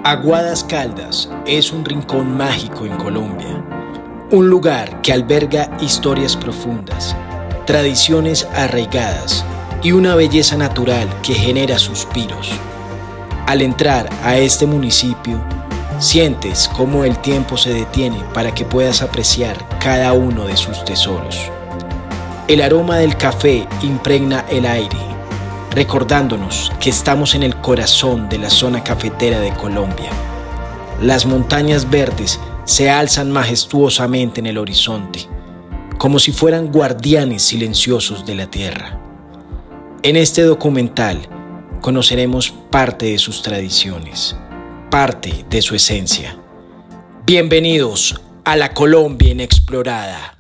Aguadas Caldas es un rincón mágico en Colombia, un lugar que alberga historias profundas, tradiciones arraigadas y una belleza natural que genera suspiros. Al entrar a este municipio, sientes cómo el tiempo se detiene para que puedas apreciar cada uno de sus tesoros. El aroma del café impregna el aire, recordándonos que estamos en el corazón de la zona cafetera de Colombia. Las montañas verdes se alzan majestuosamente en el horizonte, como si fueran guardianes silenciosos de la tierra. En este documental conoceremos parte de sus tradiciones, parte de su esencia. Bienvenidos a la Colombia inexplorada.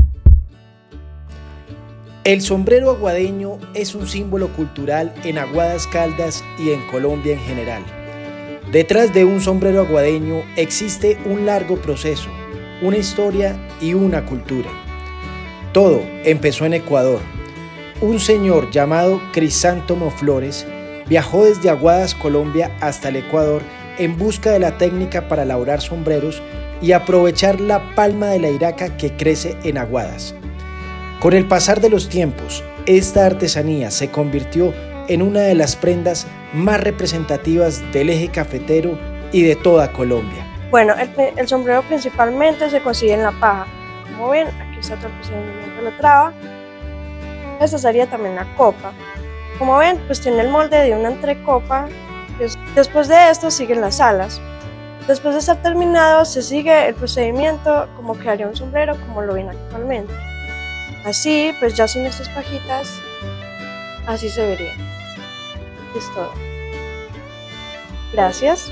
El sombrero aguadeño es un símbolo cultural en Aguadas Caldas y en Colombia en general. Detrás de un sombrero aguadeño existe un largo proceso, una historia y una cultura. Todo empezó en Ecuador. Un señor llamado Crisántomo Flores viajó desde Aguadas, Colombia, hasta el Ecuador en busca de la técnica para elaborar sombreros y aprovechar la palma de la iraca que crece en Aguadas. Con el pasar de los tiempos, esta artesanía se convirtió en una de las prendas más representativas del eje cafetero y de toda Colombia. Bueno, el sombrero principalmente se consigue en la paja. Como ven, aquí está todo el procedimiento de la traba. Esta sería también la copa. Como ven, pues tiene el molde de una entrecopa. Después de esto siguen las alas. Después de estar terminado, se sigue el procedimiento como quedaría un sombrero como lo ven actualmente. Así, pues ya sin estas pajitas, así se vería. Es todo. Gracias.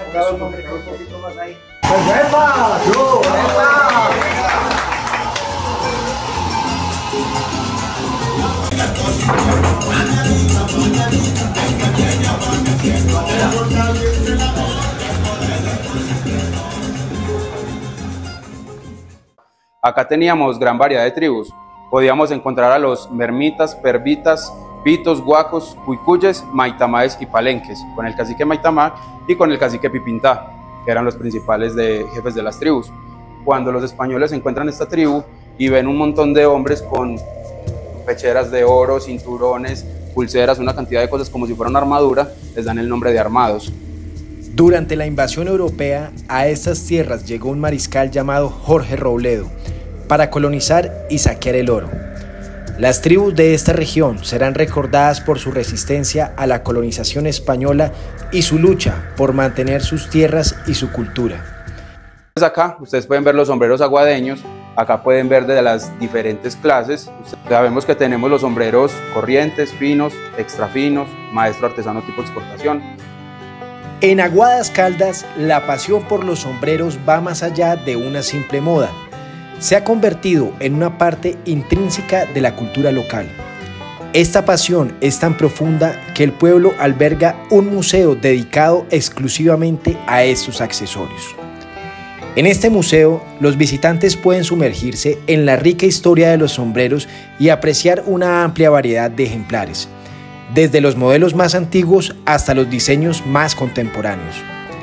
Acá teníamos gran variedad de tribus. Podíamos encontrar a los mermitas, pervitas, pitos, guacos, cuicuyes, maitamaes y palenques, con el cacique Maitamá y con el cacique Pipintá, que eran los principales jefes de las tribus. Cuando los españoles encuentran esta tribu y ven un montón de hombres con pecheras de oro, cinturones, pulseras, una cantidad de cosas como si fuera una armadura, les dan el nombre de armados. Durante la invasión europea, a estas tierras llegó un mariscal llamado Jorge Robledo para colonizar y saquear el oro. Las tribus de esta región serán recordadas por su resistencia a la colonización española y su lucha por mantener sus tierras y su cultura. Acá ustedes pueden ver los sombreros aguadeños, acá pueden ver de las diferentes clases. Sabemos que tenemos los sombreros corrientes, finos, extra finos, maestro artesano tipo exportación. En Aguadas Caldas, la pasión por los sombreros va más allá de una simple moda. Se ha convertido en una parte intrínseca de la cultura local. Esta pasión es tan profunda que el pueblo alberga un museo dedicado exclusivamente a estos accesorios. En este museo, los visitantes pueden sumergirse en la rica historia de los sombreros y apreciar una amplia variedad de ejemplares, desde los modelos más antiguos hasta los diseños más contemporáneos.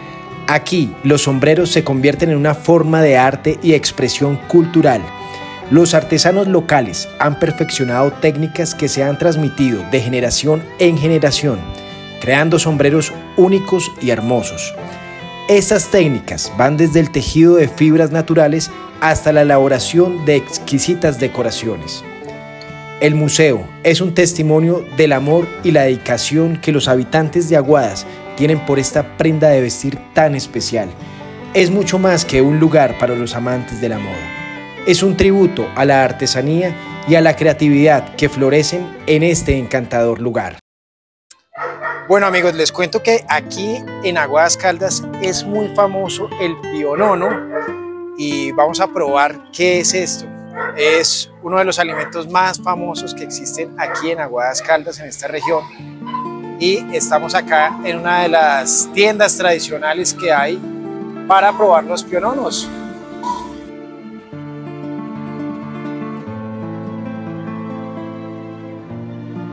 Aquí, los sombreros se convierten en una forma de arte y expresión cultural. Los artesanos locales han perfeccionado técnicas que se han transmitido de generación en generación, creando sombreros únicos y hermosos. Estas técnicas van desde el tejido de fibras naturales hasta la elaboración de exquisitas decoraciones. El museo es un testimonio del amor y la dedicación que los habitantes de Aguadas tienen por esta prenda de vestir tan especial. Es mucho más que un lugar para los amantes de la moda. Es un tributo a la artesanía y a la creatividad que florecen en este encantador lugar. Bueno amigos, les cuento que aquí en Aguadas Caldas es muy famoso el pionono y vamos a probar qué es esto. Es uno de los alimentos más famosos que existen aquí en Aguadas Caldas, en esta región. Y estamos acá en una de las tiendas tradicionales que hay para probar los piononos.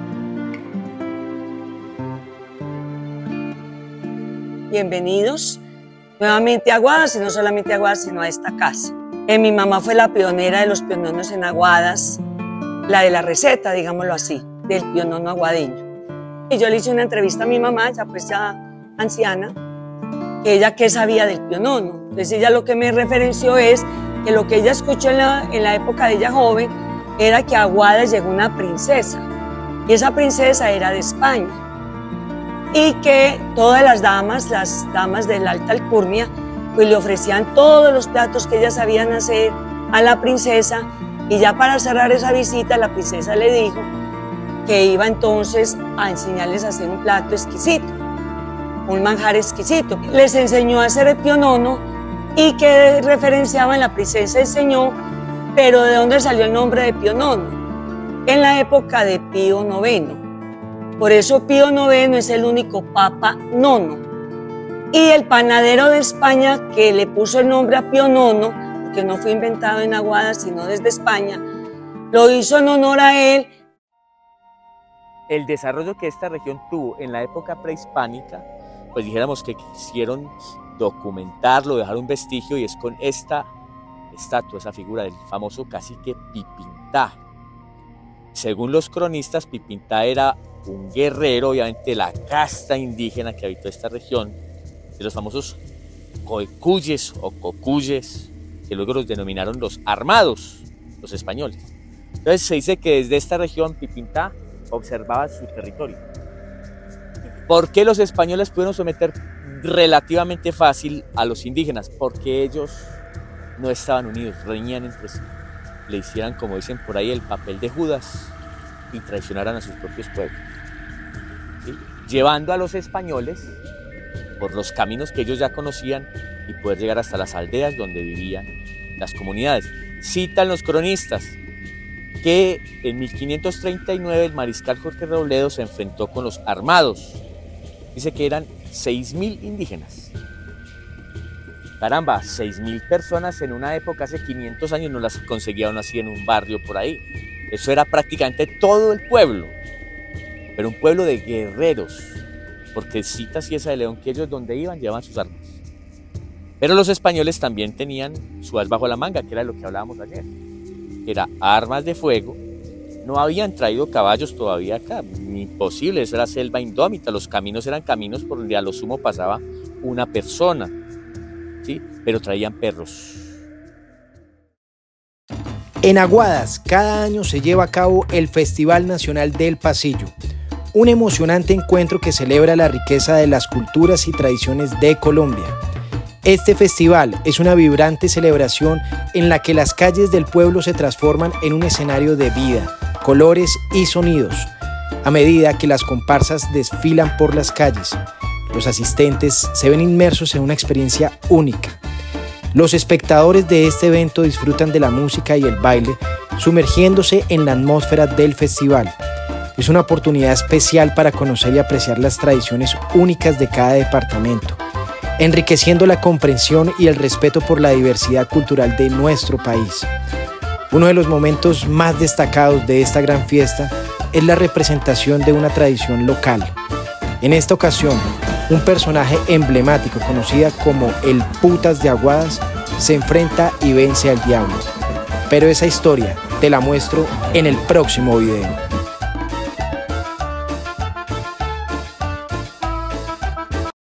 Bienvenidos nuevamente a Aguadas, y no solamente a Aguadas, sino a esta casa. Mi mamá fue la pionera de los piononos en Aguadas, la de la receta, digámoslo así, del pionono aguadeño. Y yo le hice una entrevista a mi mamá, ya anciana, que ella qué sabía del pionono. Entonces ella lo que me referenció es que lo que ella escuchó en la época de ella joven era que a Aguadas llegó una princesa, y esa princesa era de España, y que todas las damas de la alta alcurnia, pues le ofrecían todos los platos que ellas sabían hacer a la princesa, y ya para cerrar esa visita la princesa le dijo que iba entonces a enseñarles a hacer un plato exquisito, un manjar exquisito. Les enseñó a hacer el pionono y que referenciaban la princesa enseñó, pero ¿de dónde salió el nombre de pionono? En la época de Pío IX. Por eso Pío IX es el único papa nono. Y el panadero de España que le puso el nombre a Pío IX, que no fue inventado en Aguadas, sino desde España, lo hizo en honor a él. El desarrollo que esta región tuvo en la época prehispánica, pues dijéramos que quisieron documentarlo, dejar un vestigio, y es con esta estatua, esa figura del famoso cacique Pipintá. Según los cronistas, Pipintá era un guerrero, obviamente de la casta indígena que habitó esta región, de los famosos coecuyes o cocuyes, que luego los denominaron los armados, los españoles. Entonces se dice que desde esta región Pipintá observaba su territorio. ¿Por qué los españoles pudieron someter relativamente fácil a los indígenas? Porque ellos no estaban unidos, reñían entre sí. Le hicieran, como dicen por ahí, el papel de Judas y traicionaran a sus propios pueblos, ¿sí? Llevando a los españoles por los caminos que ellos ya conocían y poder llegar hasta las aldeas donde vivían las comunidades. Citan los cronistas que en 1539 el mariscal Jorge Robledo se enfrentó con los armados. Dice que eran 6.000 indígenas. Caramba, 6.000 personas en una época hace 500 años no las conseguían así en un barrio por ahí. Eso era prácticamente todo el pueblo, pero un pueblo de guerreros, porque cita Cieza de León que ellos donde iban llevaban sus armas. Pero los españoles también tenían su as bajo la manga, que era lo que hablábamos ayer. Era armas de fuego. No habían traído caballos todavía acá, imposible, esa era selva indómita, los caminos eran caminos por donde a lo sumo pasaba una persona, ¿sí? Pero traían perros. En Aguadas, cada año se lleva a cabo el Festival Nacional del Pasillo, un emocionante encuentro que celebra la riqueza de las culturas y tradiciones de Colombia. Este festival es una vibrante celebración en la que las calles del pueblo se transforman en un escenario de vida, colores y sonidos. A medida que las comparsas desfilan por las calles, los asistentes se ven inmersos en una experiencia única. Los espectadores de este evento disfrutan de la música y el baile, sumergiéndose en la atmósfera del festival. Es una oportunidad especial para conocer y apreciar las tradiciones únicas de cada departamento, enriqueciendo la comprensión y el respeto por la diversidad cultural de nuestro país. Uno de los momentos más destacados de esta gran fiesta es la representación de una tradición local. En esta ocasión, un personaje emblemático conocida como el Putas de Aguadas se enfrenta y vence al diablo. Pero esa historia te la muestro en el próximo video.